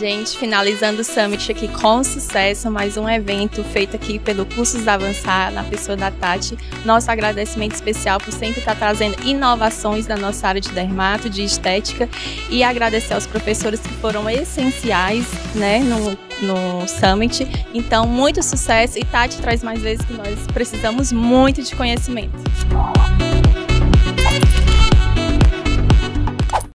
gente, finalizando o Summit aqui com sucesso, mais um evento feito aqui pelo Cursos Avançar, na pessoa da Tati. Nosso agradecimento especial por sempre estar trazendo inovações da nossa área de dermato, de estética, e agradecer aos professores que foram essenciais, né, no Summit. Então, muito sucesso, e Tati traz mais vezes que nós precisamos muito de conhecimento.